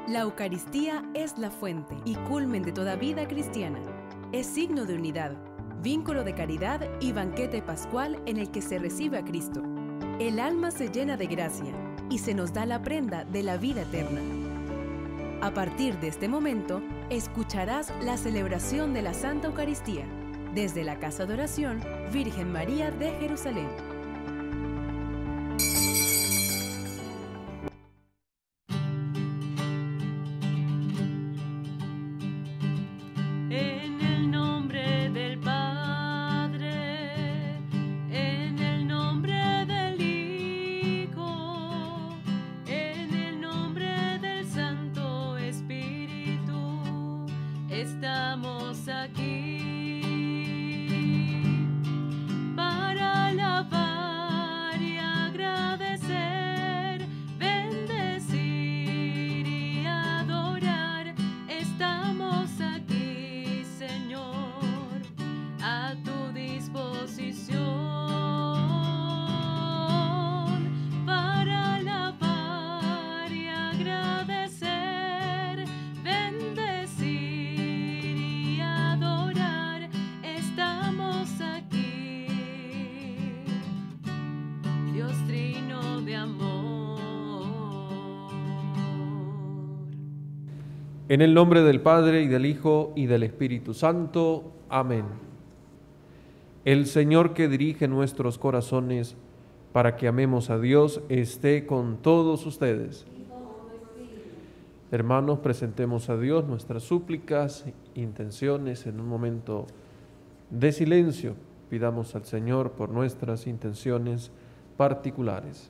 La Eucaristía es la fuente y culmen de toda vida cristiana. Es signo de unidad, vínculo de caridad y banquete pascual en el que se recibe a Cristo. El alma se llena de gracia y se nos da la prenda de la vida eterna. A partir de este momento, escucharás la celebración de la Santa Eucaristía desde la Casa de Oración Virgen María de Jerusalén. En el nombre del Padre, en el nombre del Hijo, en el nombre del Santo Espíritu, estamos aquí para alabar y agradecer, bendecir y adorar. Estamos aquí, Señor, a tu disposición para alabar y agradecer, bendecir y adorar. Estamos aquí, Dios Trino de amor. En el nombre del Padre, y del Hijo, y del Espíritu Santo. Amén. El Señor que dirige nuestros corazones para que amemos a Dios esté con todos ustedes. Hermanos, presentemos a Dios nuestras súplicas, intenciones en un momento de silencio. Pidamos al Señor por nuestras intenciones particulares.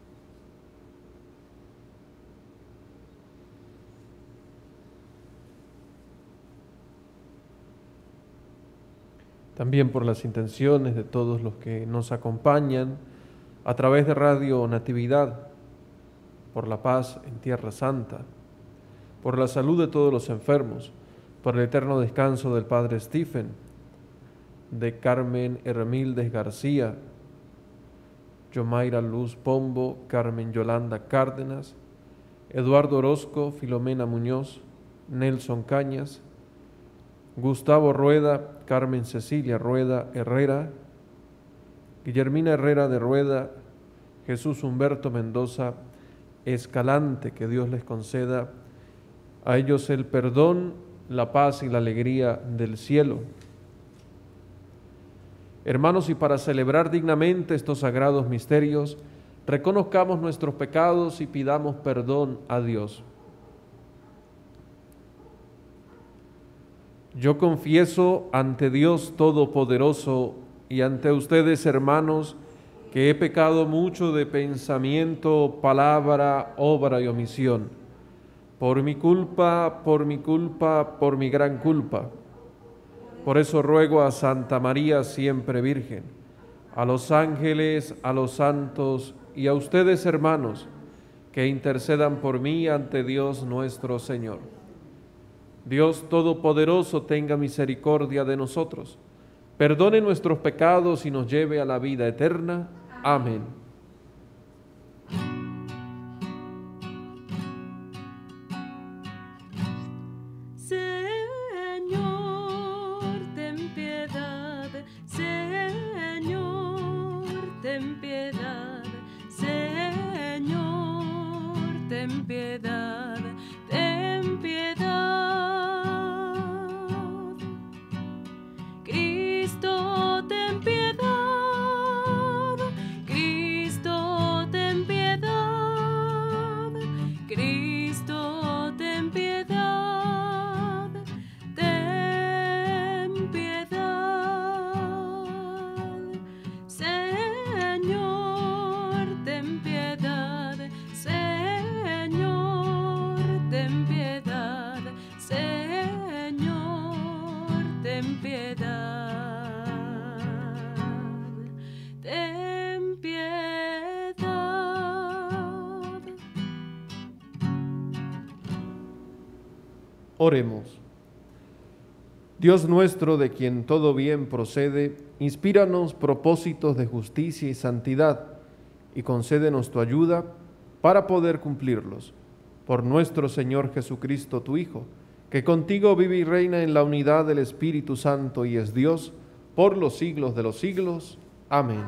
También por las intenciones de todos los que nos acompañan a través de Radio Natividad, por la paz en Tierra Santa, por la salud de todos los enfermos, por el eterno descanso del Padre Stephen, de Carmen Hermíldez García, Yomaira Luz Pombo, Carmen Yolanda Cárdenas, Eduardo Orozco, Filomena Muñoz, Nelson Cañas, Gustavo Rueda, Carmen Cecilia Rueda Herrera, Guillermina Herrera de Rueda, Jesús Humberto Mendoza Escalante, que Dios les conceda a ellos el perdón, la paz y la alegría del cielo. Hermanos, y para celebrar dignamente estos sagrados misterios, reconozcamos nuestros pecados y pidamos perdón a Dios. Yo confieso ante Dios Todopoderoso y ante ustedes, hermanos, que he pecado mucho de pensamiento, palabra, obra y omisión. Por mi culpa, por mi gran culpa. Por eso ruego a Santa María, siempre Virgen, a los ángeles, a los santos y a ustedes, hermanos, que intercedan por mí ante Dios nuestro Señor. Dios Todopoderoso tenga misericordia de nosotros, perdone nuestros pecados y nos lleve a la vida eterna. Amén. Señor, ten piedad. Señor, ten piedad. Señor, ten piedad. Ten piedad. Cristo, ten piedad. Cristo, ten piedad. Cristo, ten piedad. Ten piedad. Señor, ten piedad. Señor, ten piedad. Señor, ten piedad. Ten piedad. Oremos. Dios nuestro, de quien todo bien procede, inspíranos propósitos de justicia y santidad, y concédenos tu ayuda para poder cumplirlos. por nuestro Señor Jesucristo, tu Hijo, que contigo vive y reina en la unidad del Espíritu Santo y es Dios por los siglos de los siglos. Amén.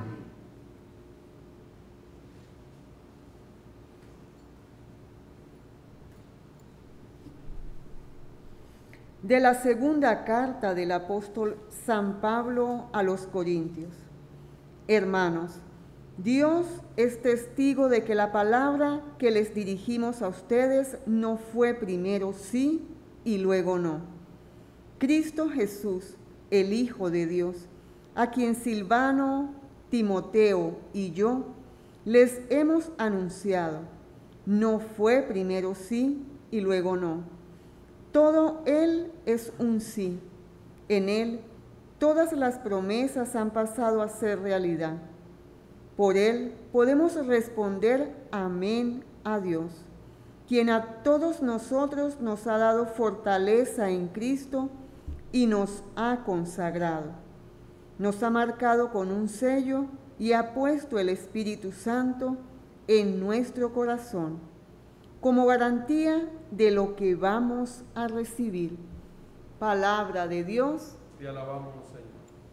De la segunda carta del apóstol San Pablo a los Corintios. Hermanos, Dios es testigo de que la palabra que les dirigimos a ustedes no fue primero sí y luego no. Cristo Jesús, el Hijo de Dios, a quien Silvano, Timoteo y yo les hemos anunciado, no fue primero sí y luego no. Todo Él es un sí. En Él todas las promesas han pasado a ser realidad. Por Él podemos responder amén a Dios, quien a todos nosotros nos ha dado fortaleza en Cristo y nos ha consagrado. Nos ha marcado con un sello y ha puesto el Espíritu Santo en nuestro corazón, como garantía de lo que vamos a recibir. Palabra de Dios. Te alabamos, Señor.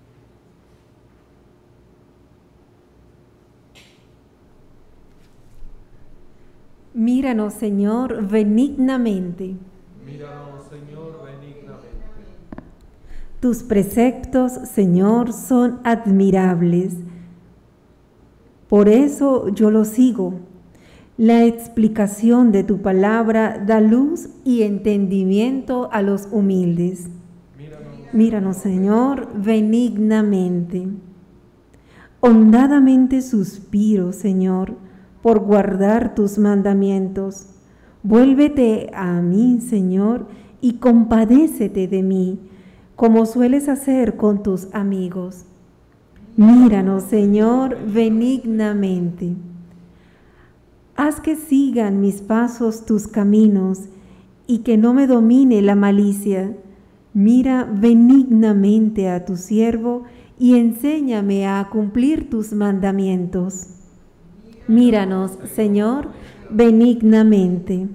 Míranos, Señor, benignamente. Míranos, Señor, benignamente. Tus preceptos, Señor, son admirables. Por eso yo los sigo. La explicación de tu palabra da luz y entendimiento a los humildes. Míranos, Señor, benignamente. Hondadamente suspiro, Señor, por guardar tus mandamientos. Vuélvete a mí, Señor, y compadécete de mí, como sueles hacer con tus amigos. Míranos, Señor, benignamente. Haz que sigan mis pasos tus caminos y que no me domine la malicia. Mira benignamente a tu siervo y enséñame a cumplir tus mandamientos. Míranos, Señor, benignamente.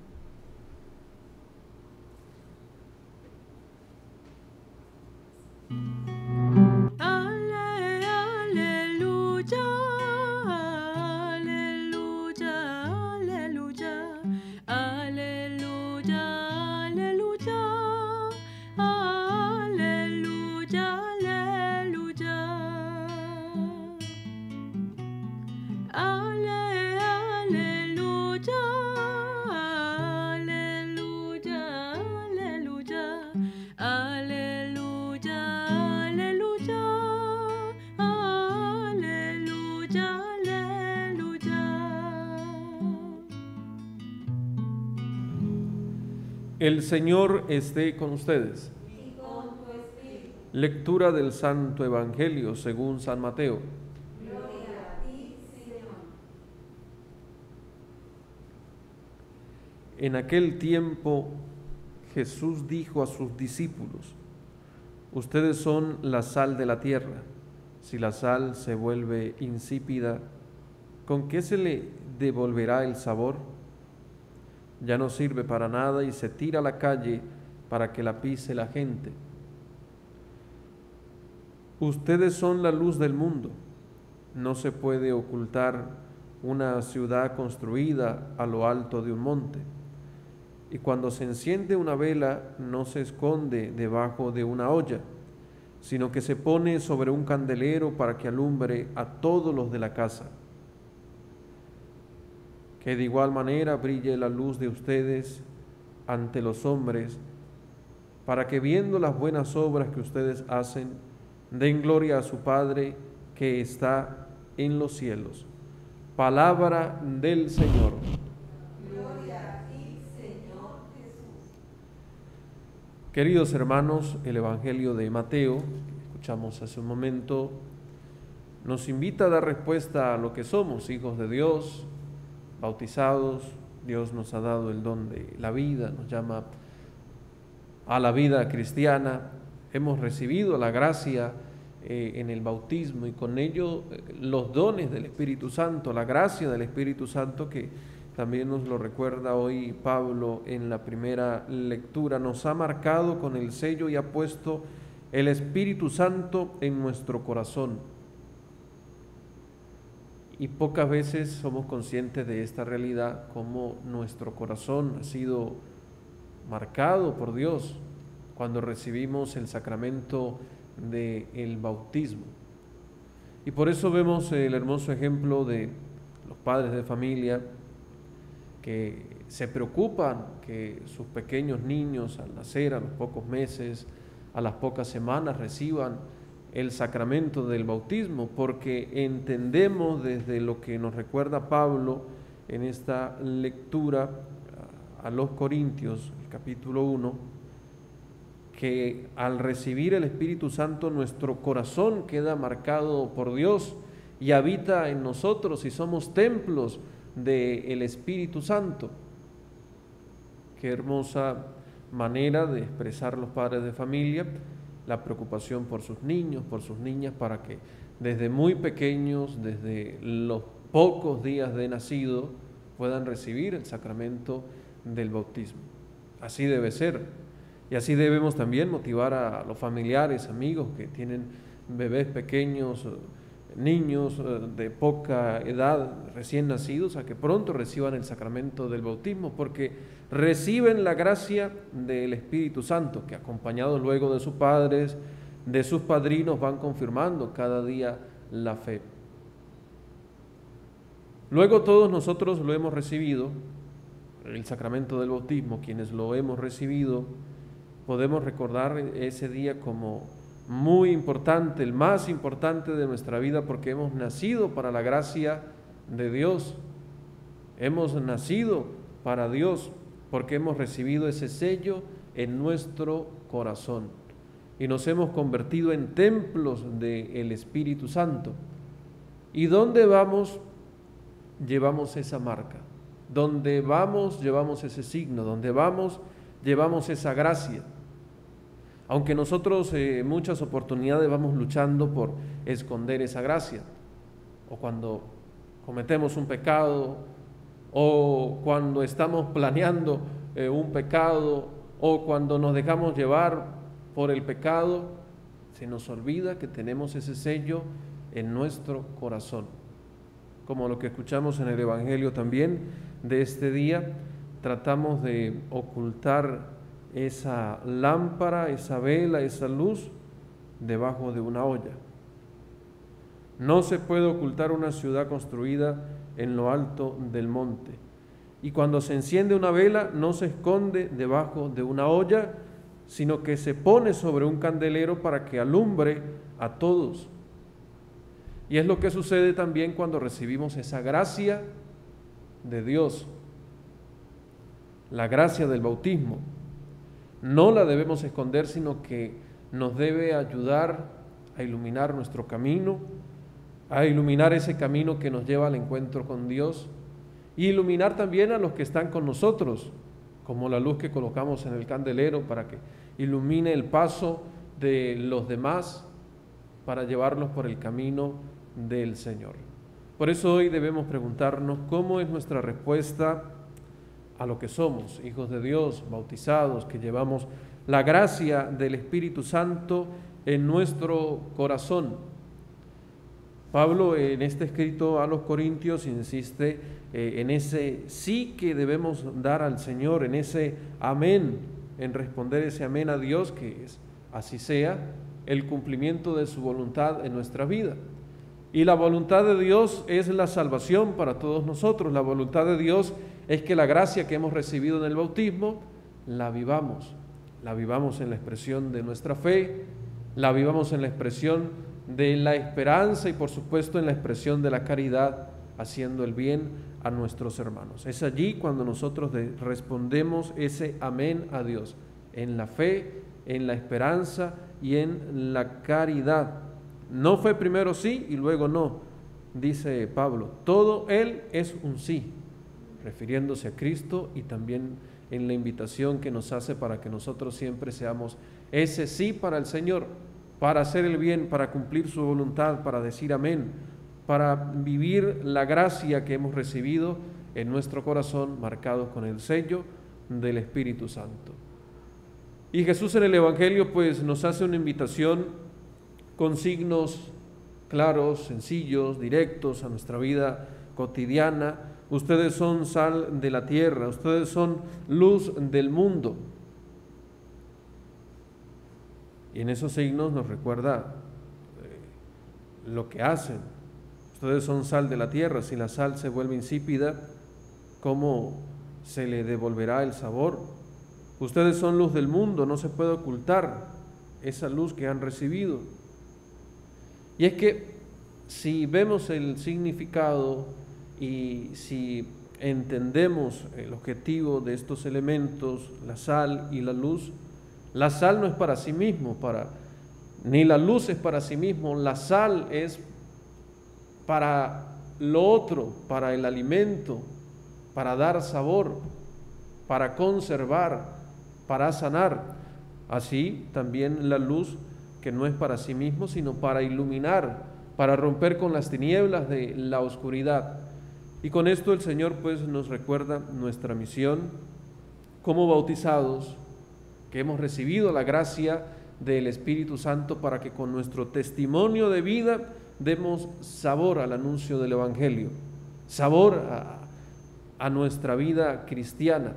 El Señor esté con ustedes. Y con tu espíritu. Lectura del Santo Evangelio según San Mateo. Gloria a ti, Señor. En aquel tiempo Jesús dijo a sus discípulos: ustedes son la sal de la tierra. Si la sal se vuelve insípida, ¿con qué se le devolverá el sabor? Ya no sirve para nada y se tira a la calle para que la pise la gente. Ustedes son la luz del mundo. No se puede ocultar una ciudad construida a lo alto de un monte. Y cuando se enciende una vela, no se esconde debajo de una olla, sino que se pone sobre un candelero para que alumbre a todos los de la casa. Que de igual manera brille la luz de ustedes ante los hombres, para que viendo las buenas obras que ustedes hacen, den gloria a su Padre que está en los cielos. Palabra del Señor. Gloria a ti, Señor Jesús. Queridos hermanos, el Evangelio de Mateo, que escuchamos hace un momento, nos invita a dar respuesta a lo que somos, hijos de Dios, bautizados. Dios nos ha dado el don de la vida, nos llama a la vida cristiana. Hemos recibido la gracia en el bautismo y con ello los dones del Espíritu Santo, la gracia del Espíritu Santo que también nos lo recuerda hoy Pablo en la primera lectura, nos ha marcado con el sello y ha puesto el Espíritu Santo en nuestro corazón. Y pocas veces somos conscientes de esta realidad, como nuestro corazón ha sido marcado por Dios cuando recibimos el sacramento del bautismo. Y por eso vemos el hermoso ejemplo de los padres de familia que se preocupan que sus pequeños niños al nacer, a los pocos meses, a las pocas semanas, reciban el sacramento del bautismo, porque entendemos desde lo que nos recuerda Pablo en esta lectura a los Corintios, el capítulo 1, que al recibir el Espíritu Santo nuestro corazón queda marcado por Dios y habita en nosotros y somos templos del Espíritu Santo. Qué hermosa manera de expresar los padres de familia la preocupación por sus niños, por sus niñas, para que desde muy pequeños, desde los pocos días de nacido, puedan recibir el sacramento del bautismo. Así debe ser. Y así debemos también motivar a los familiares, amigos que tienen bebés pequeños, niños de poca edad, recién nacidos, a que pronto reciban el sacramento del bautismo, porque reciben la gracia del Espíritu Santo, que acompañados luego de sus padres, de sus padrinos, van confirmando cada día la fe. Luego todos nosotros lo hemos recibido, el sacramento del bautismo, quienes lo hemos recibido, podemos recordar ese día como muy importante, el más importante de nuestra vida, porque hemos nacido para la gracia de Dios, hemos nacido para Dios, porque hemos recibido ese sello en nuestro corazón y nos hemos convertido en templos del Espíritu Santo. ¿Y dónde vamos? Llevamos esa marca. Donde vamos, llevamos ese signo. Donde vamos, llevamos esa gracia. Aunque nosotros en muchas oportunidades vamos luchando por esconder esa gracia, o cuando cometemos un pecado, o cuando estamos planeando un pecado, o cuando nos dejamos llevar por el pecado, se nos olvida que tenemos ese sello en nuestro corazón. Como lo que escuchamos en el Evangelio también de este día, tratamos de ocultar esa lámpara, esa vela, esa luz debajo de una olla. No se puede ocultar una ciudad construida en lo alto del monte. Y cuando se enciende una vela, no se esconde debajo de una olla, sino que se pone sobre un candelero para que alumbre a todos. Y es lo que sucede también cuando recibimos esa gracia de Dios, la gracia del bautismo. No la debemos esconder, sino que nos debe ayudar a iluminar nuestro camino, a iluminar ese camino que nos lleva al encuentro con Dios, y iluminar también a los que están con nosotros, como la luz que colocamos en el candelero para que ilumine el paso de los demás, para llevarlos por el camino del Señor. Por eso hoy debemos preguntarnos cómo es nuestra respuesta a lo que somos, hijos de Dios, bautizados, que llevamos la gracia del Espíritu Santo en nuestro corazón. Pablo en este escrito a los Corintios insiste en ese sí que debemos dar al Señor, en ese amén, en responder ese amén a Dios, que es, así sea, el cumplimiento de su voluntad en nuestra vida. Y la voluntad de Dios es la salvación para todos nosotros. La voluntad de Dios es que la gracia que hemos recibido en el bautismo la vivamos en la expresión de nuestra fe, la vivamos en la expresión de la esperanza y por supuesto en la expresión de la caridad, haciendo el bien a nuestros hermanos. Es allí cuando nosotros respondemos ese amén a Dios, en la fe, en la esperanza y en la caridad. No fue primero sí y luego no, dice Pablo. Todo Él es un sí, refiriéndose a Cristo y también en la invitación que nos hace para que nosotros siempre seamos ese sí para el Señor, para hacer el bien, para cumplir su voluntad, para decir amén, para vivir la gracia que hemos recibido en nuestro corazón, marcados con el sello del Espíritu Santo. Y Jesús en el Evangelio pues nos hace una invitación con signos claros, sencillos, directos a nuestra vida cotidiana. Ustedes son sal de la tierra, ustedes son luz del mundo. Y en esos signos nos recuerda lo que hacen. Ustedes son sal de la tierra. Si la sal se vuelve insípida, ¿cómo se le devolverá el sabor? Ustedes son luz del mundo, no se puede ocultar esa luz que han recibido. Y es que si vemos el significado y si entendemos el objetivo de estos elementos, la sal y la luz, la sal no es para sí mismo, ni la luz es para sí mismo, la sal es para lo otro, para el alimento, para dar sabor, para conservar, para sanar. Así también la luz, que no es para sí mismo, sino para iluminar, para romper con las tinieblas de la oscuridad. Y con esto el Señor pues nos recuerda nuestra misión como bautizados, que hemos recibido la gracia del Espíritu Santo para que con nuestro testimonio de vida demos sabor al anuncio del Evangelio, sabor a nuestra vida cristiana.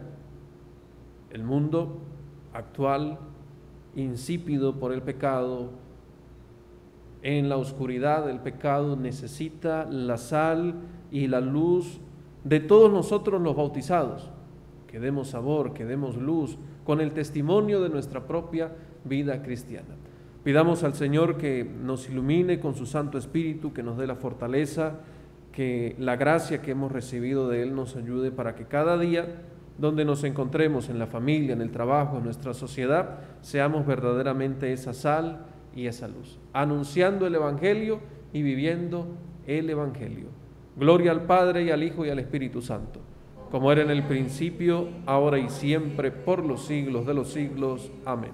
El mundo actual, insípido por el pecado, en la oscuridad del pecado, necesita la sal y la luz de todos nosotros los bautizados, que demos sabor, que demos luz con el testimonio de nuestra propia vida cristiana. Pidamos al Señor que nos ilumine con su Santo Espíritu, que nos dé la fortaleza, que la gracia que hemos recibido de Él nos ayude para que cada día, donde nos encontremos, en la familia, en el trabajo, en nuestra sociedad, seamos verdaderamente esa sal y esa luz, anunciando el Evangelio y viviendo el Evangelio. Gloria al Padre, y al Hijo, y al Espíritu Santo, como era en el principio, ahora y siempre, por los siglos de los siglos. Amén.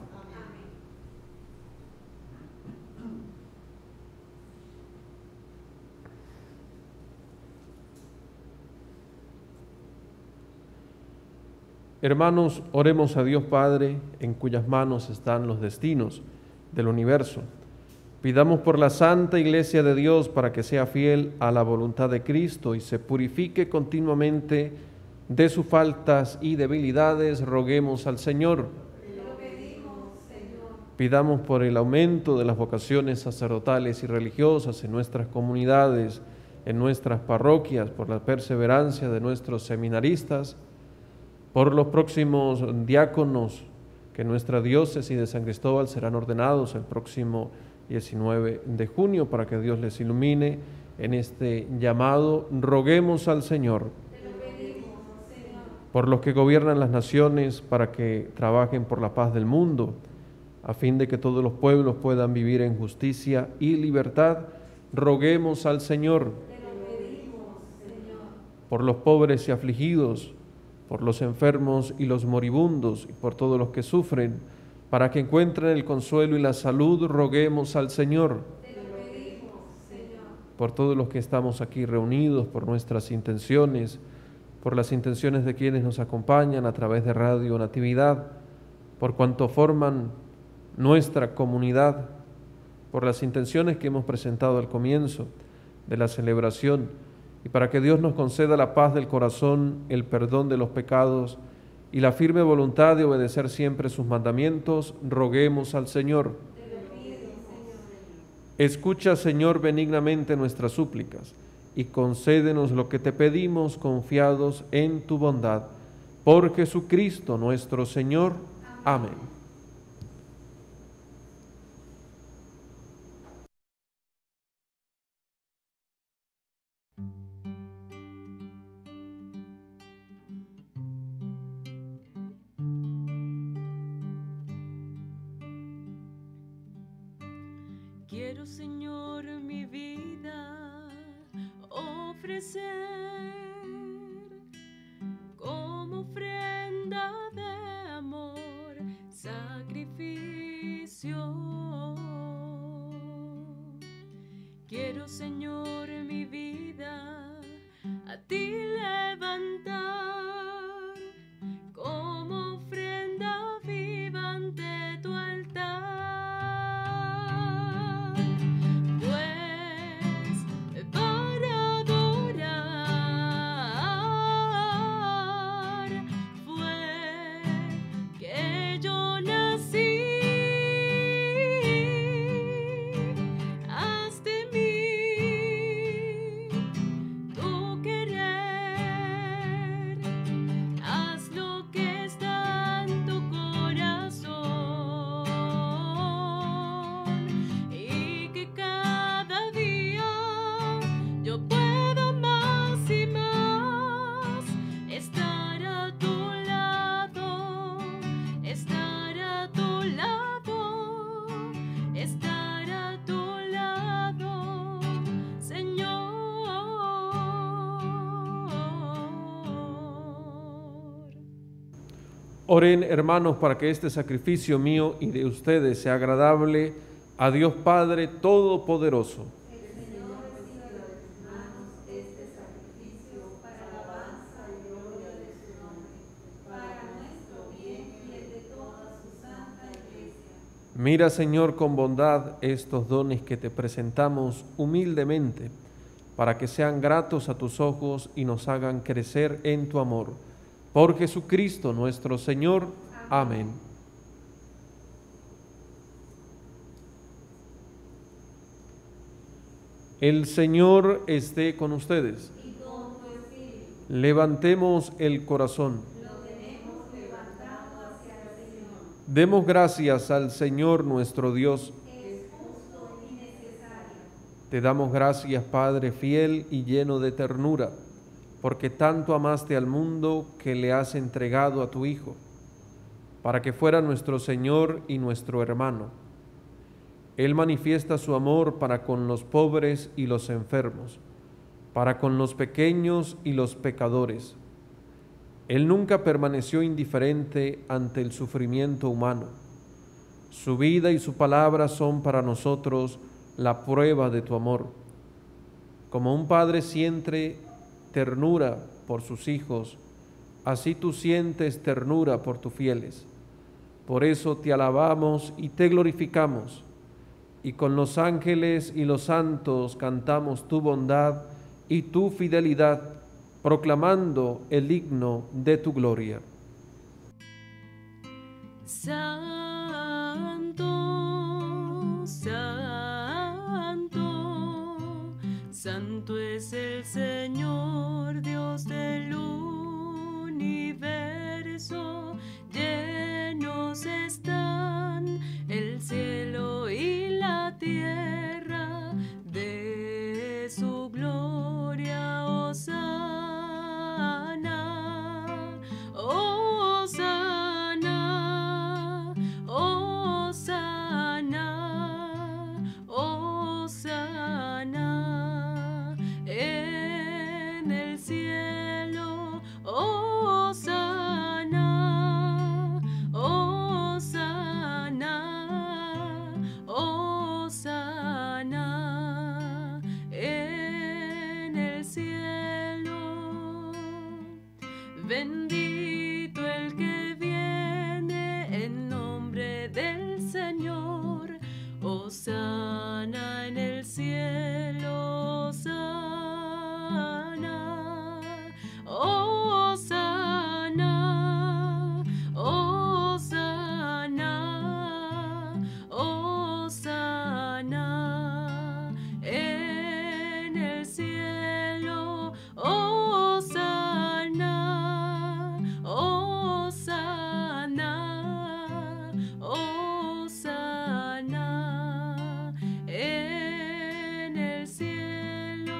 Hermanos, oremos a Dios Padre, en cuyas manos están los destinos del universo. Pidamos por la Santa Iglesia de Dios para que sea fiel a la voluntad de Cristo y se purifique continuamente de sus faltas y debilidades. Roguemos al Señor. Te lo pedimos, Señor. Pidamos por el aumento de las vocaciones sacerdotales y religiosas en nuestras comunidades, en nuestras parroquias, por la perseverancia de nuestros seminaristas, por los próximos diáconos que en nuestra diócesis de San Cristóbal serán ordenados el próximo 19 de junio, para que Dios les ilumine en este llamado. Roguemos al Señor. Te lo pedimos, Señor. Por los que gobiernan las naciones, para que trabajen por la paz del mundo, a fin de que todos los pueblos puedan vivir en justicia y libertad. Roguemos al Señor. Te lo pedimos, Señor. Por los pobres y afligidos, por los enfermos y los moribundos, y por todos los que sufren, para que encuentren el consuelo y la salud. Roguemos al Señor. Te lo pedimos, Señor. Por todos los que estamos aquí reunidos, por nuestras intenciones, por las intenciones de quienes nos acompañan a través de Radio Natividad, por cuanto forman nuestra comunidad, por las intenciones que hemos presentado al comienzo de la celebración, y para que Dios nos conceda la paz del corazón, el perdón de los pecados y la firme voluntad de obedecer siempre sus mandamientos. Roguemos al Señor. Te lo pido, Señor. Escucha, Señor, benignamente nuestras súplicas y concédenos lo que te pedimos, confiados en tu bondad. Por Jesucristo nuestro Señor. Amén. Quiero, Señor, mi vida ofrecer como ofrenda de amor, sacrificio. Quiero, Señor, mi vida a ti levantar. Oren, hermanos, para que este sacrificio mío y de ustedes sea agradable a Dios Padre Todopoderoso. Mira, Señor, con bondad estos dones que te presentamos humildemente, para que sean gratos a tus ojos y nos hagan crecer en tu amor. Por Jesucristo nuestro Señor. Amén. El Señor esté con ustedes. Levantemos el corazón. Demos gracias al Señor nuestro Dios. Te damos gracias, Padre fiel y lleno de ternura, porque tanto amaste al mundo que le has entregado a tu Hijo, para que fuera nuestro Señor y nuestro hermano. Él manifiesta su amor para con los pobres y los enfermos, para con los pequeños y los pecadores. Él nunca permaneció indiferente ante el sufrimiento humano. Su vida y su palabra son para nosotros la prueba de tu amor. Como un padre siente ternura por sus hijos, así tú sientes ternura por tus fieles. Por eso te alabamos y te glorificamos, y con los ángeles y los santos cantamos tu bondad y tu fidelidad, proclamando el himno de tu gloria. Santo, santo, santo es el Señor, Dios del universo. Llenos están el cielo y la tierra de su gloria. Hosana, hosana, hosana, hosana en el cielo. Hosana, hosana, hosana en el cielo. Bendito el que viene en nombre del Señor. Hosana en el cielo. Hosana, hosana, hosana, hosana en el cielo. Hosana, hosana, hosana en el cielo.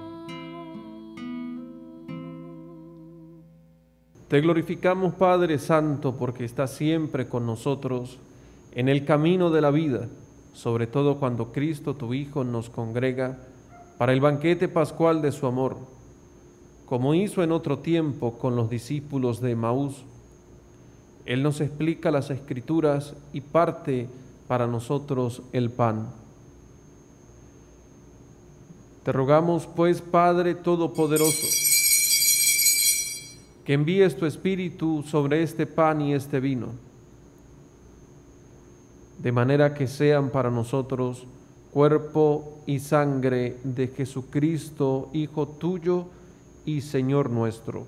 Te glorificamos, Padre Santo, porque estás siempre con nosotros en el camino de la vida, sobre todo cuando Cristo, tu Hijo, nos congrega para el banquete pascual de su amor, como hizo en otro tiempo con los discípulos de Emaús. Él nos explica las Escrituras y parte para nosotros el pan. Te rogamos, pues, Padre Todopoderoso, que envíes tu Espíritu sobre este pan y este vino, de manera que sean para nosotros cuerpo y sangre de Jesucristo, Hijo tuyo y Señor nuestro.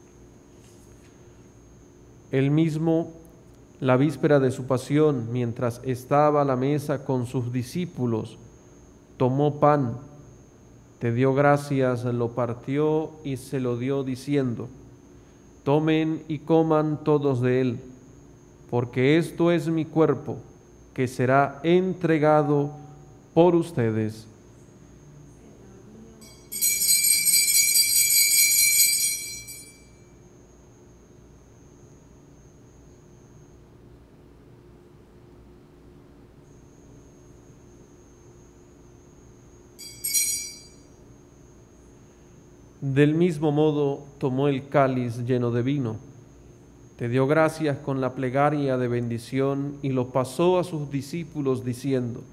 Él mismo, la víspera de su pasión, mientras estaba a la mesa con sus discípulos, tomó pan, te dio gracias, lo partió y se lo dio diciendo: tomen y coman todos de él, porque esto es mi cuerpo, que será entregado por ustedes. Del mismo modo tomó el cáliz lleno de vino, te dio gracias con la plegaria de bendición y lo pasó a sus discípulos diciendo: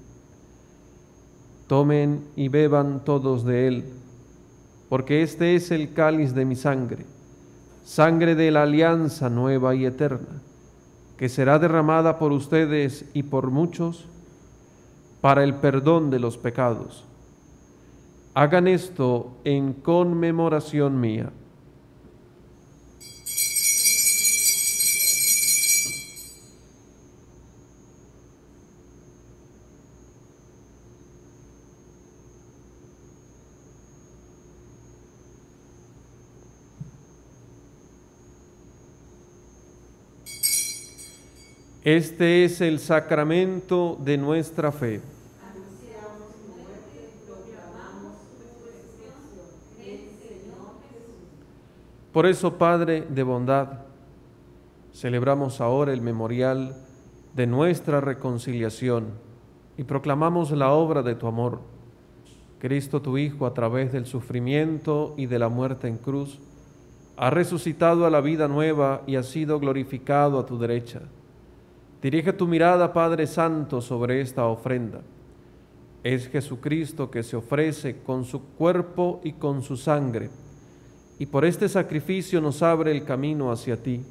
tomen y beban todos de él, porque este es el cáliz de mi sangre, sangre de la alianza nueva y eterna, que será derramada por ustedes y por muchos para el perdón de los pecados. Hagan esto en conmemoración mía. Este es el sacramento de nuestra fe. Por eso, Padre de bondad, celebramos ahora el memorial de nuestra reconciliación y proclamamos la obra de tu amor. Cristo, tu Hijo, a través del sufrimiento y de la muerte en cruz, ha resucitado a la vida nueva y ha sido glorificado a tu derecha. Dirige tu mirada, Padre Santo, sobre esta ofrenda. Es Jesucristo que se ofrece con su cuerpo y con su sangre, y por este sacrificio nos abre el camino hacia ti.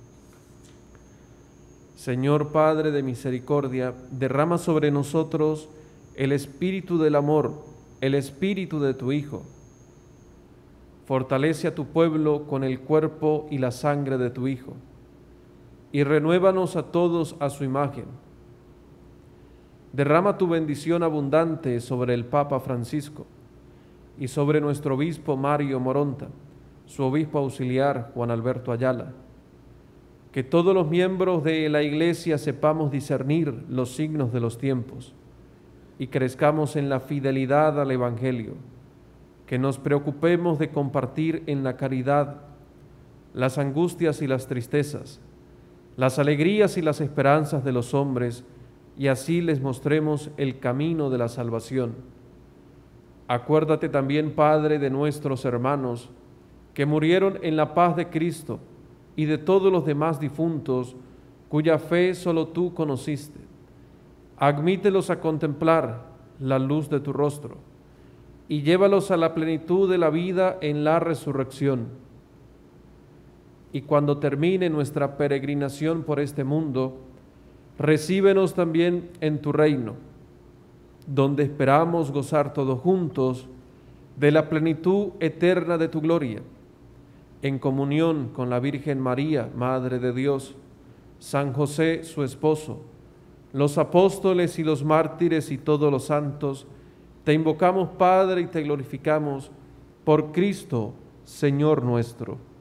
Señor Padre de misericordia, derrama sobre nosotros el espíritu del amor, el espíritu de tu Hijo. Fortalece a tu pueblo con el cuerpo y la sangre de tu Hijo, y renuévanos a todos a su imagen. Derrama tu bendición abundante sobre el Papa Francisco y sobre nuestro obispo Mario Moronta, su obispo auxiliar Juan Alberto Ayala. Que todos los miembros de la Iglesia sepamos discernir los signos de los tiempos y crezcamos en la fidelidad al Evangelio. Que nos preocupemos de compartir en la caridad las angustias y las tristezas, las alegrías y las esperanzas de los hombres, y así les mostremos el camino de la salvación. Acuérdate también, Padre, de nuestros hermanos que murieron en la paz de Cristo y de todos los demás difuntos cuya fe solo tú conociste. Admítelos a contemplar la luz de tu rostro y llévalos a la plenitud de la vida en la resurrección. Y cuando termine nuestra peregrinación por este mundo, recíbenos también en tu reino, donde esperamos gozar todos juntos de la plenitud eterna de tu gloria, en comunión con la Virgen María, Madre de Dios, San José, su esposo, los apóstoles y los mártires y todos los santos. Te invocamos, Padre, y te glorificamos por Cristo, Señor nuestro.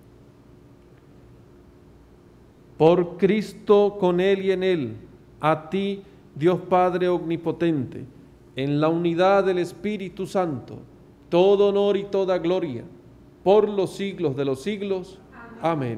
Por Cristo, con Él y en Él, a ti, Dios Padre omnipotente, en la unidad del Espíritu Santo, todo honor y toda gloria, por los siglos de los siglos. Amén.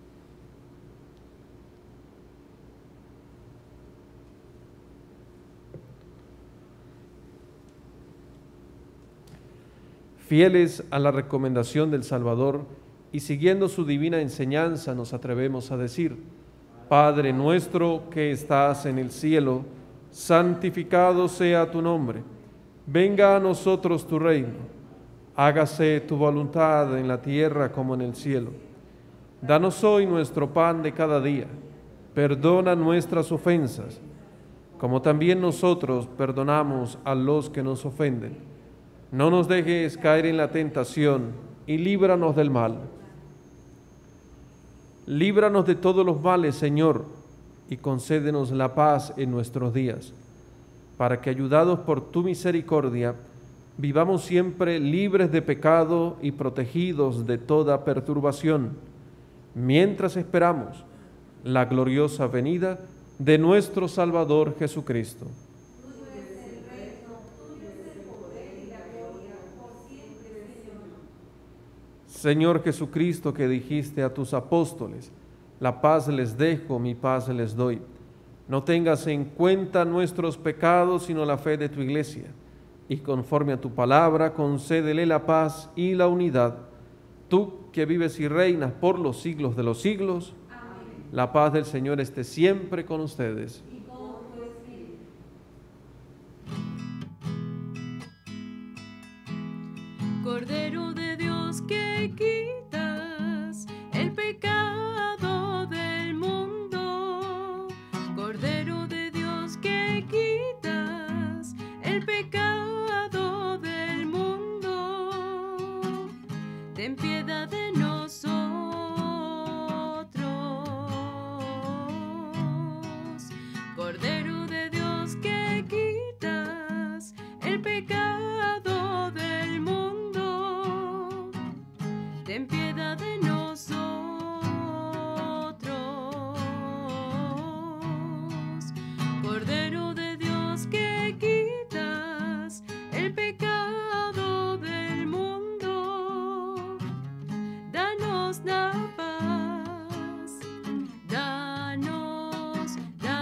Fieles a la recomendación del Salvador y siguiendo su divina enseñanza, nos atrevemos a decir: Padre nuestro que estás en el cielo, santificado sea tu nombre. Venga a nosotros tu reino. Hágase tu voluntad en la tierra como en el cielo. Danos hoy nuestro pan de cada día. Perdona nuestras ofensas, como también nosotros perdonamos a los que nos ofenden. No nos dejes caer en la tentación y líbranos del mal. Líbranos de todos los males, Señor, y concédenos la paz en nuestros días, para que, ayudados por tu misericordia, vivamos siempre libres de pecado y protegidos de toda perturbación, mientras esperamos la gloriosa venida de nuestro Salvador Jesucristo. Señor Jesucristo, que dijiste a tus apóstoles: la paz les dejo, mi paz les doy. No tengas en cuenta nuestros pecados, sino la fe de tu Iglesia, y conforme a tu palabra, concédele la paz y la unidad. Tú que vives y reinas por los siglos de los siglos. Amén. La paz del Señor esté siempre con ustedes. Cordero de Dios que quitas el pecado del mundo, Cordero de Dios que quitas el pecado del mundo, ten piedad de nosotros. Cordero de Dios que quitas el pecado del mundo, ten piedad de nosotros. Cordero de Dios que quitas el pecado del mundo, danos la paz, danos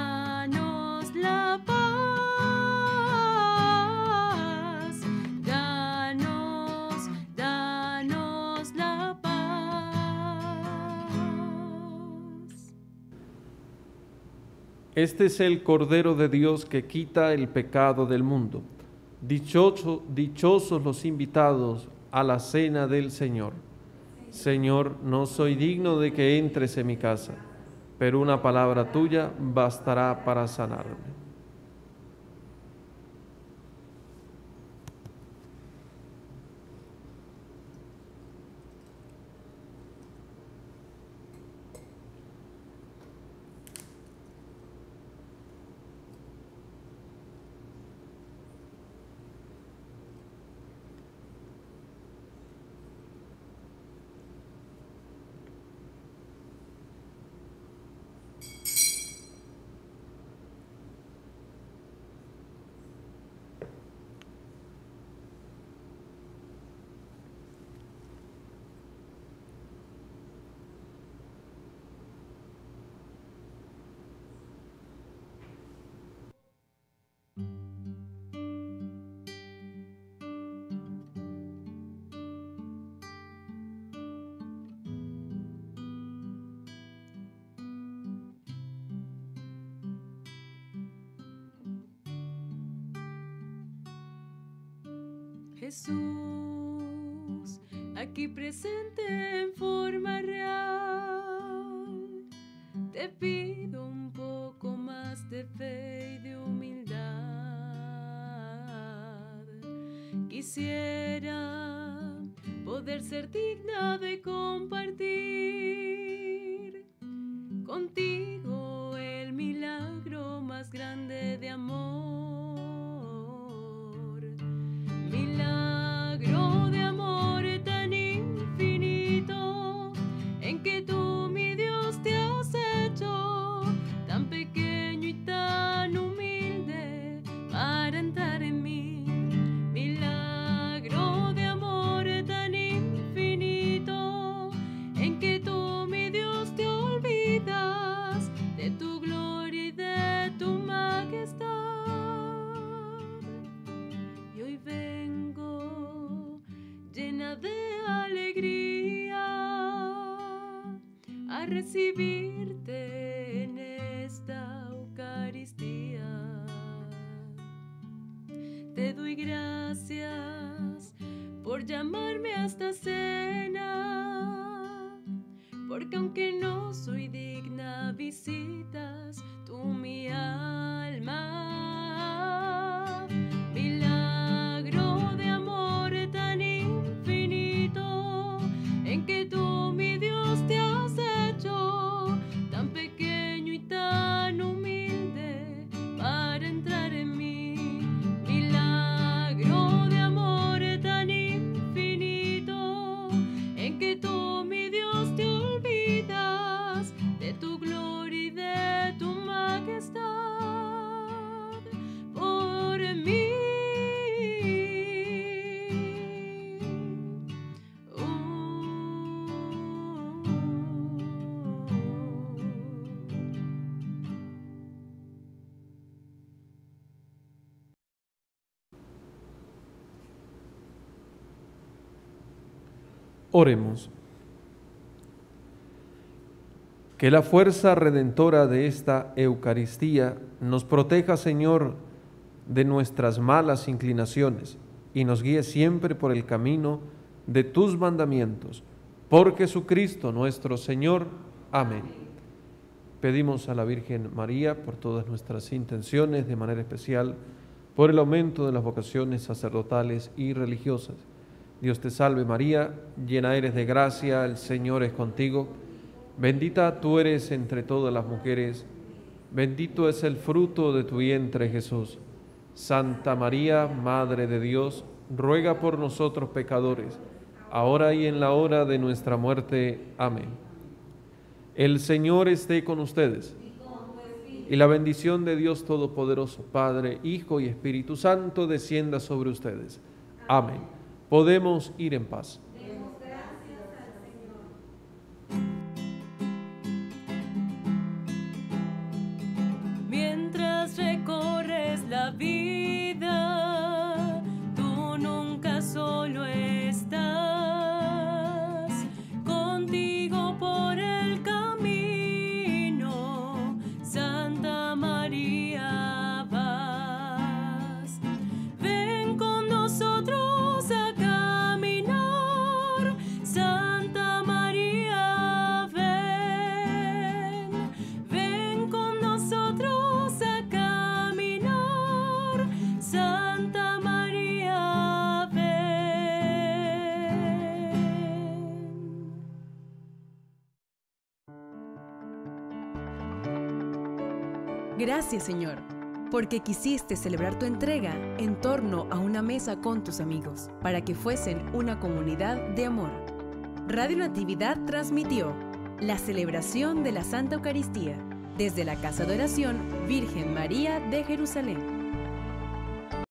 la paz, danos la paz. Este es el Cordero de Dios que quita el pecado del mundo. Dichosos los invitados a la cena del Señor. Señor, no soy digno de que entres en mi casa, pero una palabra tuya bastará para sanarme. Jesús, aquí presente en forma real, te pido un poco más de fe y de humildad. Quisiera poder ser digna de compartir contigo el milagro más grande de amor. Milagro de amor tan infinito, en que tú, mi Dios, te has hecho tan pequeño y tan humilde para entrar en mí. Milagro de amor tan infinito, en que tú, mi Dios, te olvidas de tu gloria y de tu majestad. Y hoy vengo llena de alegría a recibirte en esta Eucaristía. Te doy gracias por llamarme a esta cena, porque aunque no soy digna, visitas tú mi alma. Milagro de amor tan infinito, en que tú, mi Dios, te has hecho tan pequeño y tan humilde para entrar en mí. Milagro de amor tan infinito, en que tú, mi Dios, te olvidas de tu gloria y de tu majestad por mí. Oremos. Que la fuerza redentora de esta Eucaristía nos proteja, Señor, de nuestras malas inclinaciones y nos guíe siempre por el camino de tus mandamientos. Por Jesucristo nuestro Señor. Amén. Pedimos a la Virgen María por todas nuestras intenciones, de manera especial por el aumento de las vocaciones sacerdotales y religiosas. Dios te salve María, llena eres de gracia, el Señor es contigo. Bendita tú eres entre todas las mujeres, bendito es el fruto de tu vientre Jesús. Santa María, Madre de Dios, ruega por nosotros pecadores, ahora y en la hora de nuestra muerte. Amén. El Señor esté con ustedes. Y la bendición de Dios Todopoderoso, Padre, Hijo y Espíritu Santo, descienda sobre ustedes. Amén. Podemos ir en paz. Mientras recorres la vida, tú nunca solo estás. Contigo por el camino, Santa María vas. Ven con nosotros a caminar, Santa María ven. Ven con nosotros a caminar, Santa María ven. Gracias, Señor, porque quisiste celebrar tu entrega en torno a una mesa con tus amigos, para que fuesen una comunidad de amor. Radio Natividad transmitió la celebración de la Santa Eucaristía desde la Casa de Oración Virgen María de Jerusalén.